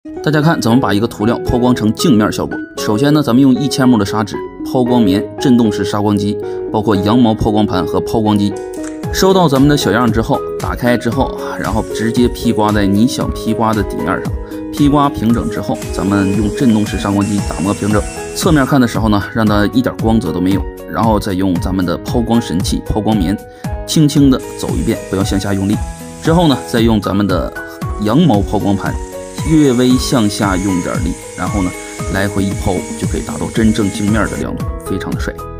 大家看怎么把一个涂料抛光成镜面效果。首先呢，咱们用1000目的砂纸、抛光棉、振动式砂光机，包括羊毛抛光盘和抛光机。收到咱们的小样之后，打开之后，然后直接披刮在你想披刮的底面上。披刮平整之后，咱们用振动式砂光机打磨平整。侧面看的时候呢，让它一点光泽都没有，然后再用咱们的抛光神器抛光棉，轻轻的走一遍，不要向下用力。之后呢，再用咱们的羊毛抛光盘，略微向下用点力，然后呢，来回一抛就可以达到真正镜面的亮度，非常的帅。